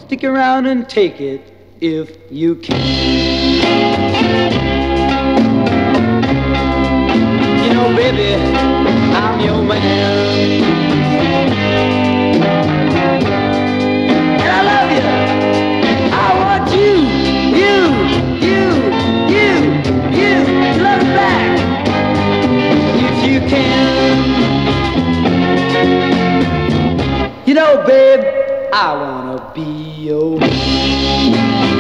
Stick around and take it if you can. You know, baby, I'm your man. And I love you. I want you to love me back if you can. You know, babe, I wanna be your man.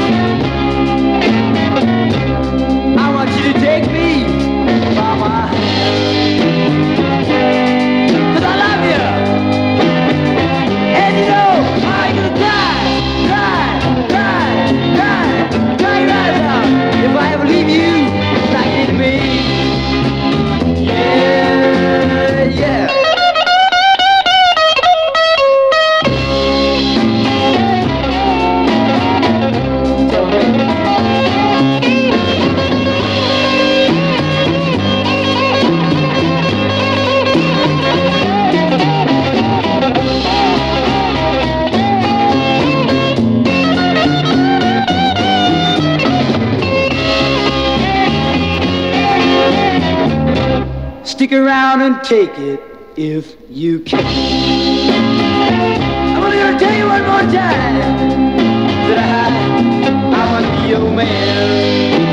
I want you to take me by my hand, 'cause I love you. And you know, I ain't gonna cry right now if I ever leave you like you did me. Yeah. Stick around and take it if you can. I'm only gonna tell you one more time that I wanna be your man.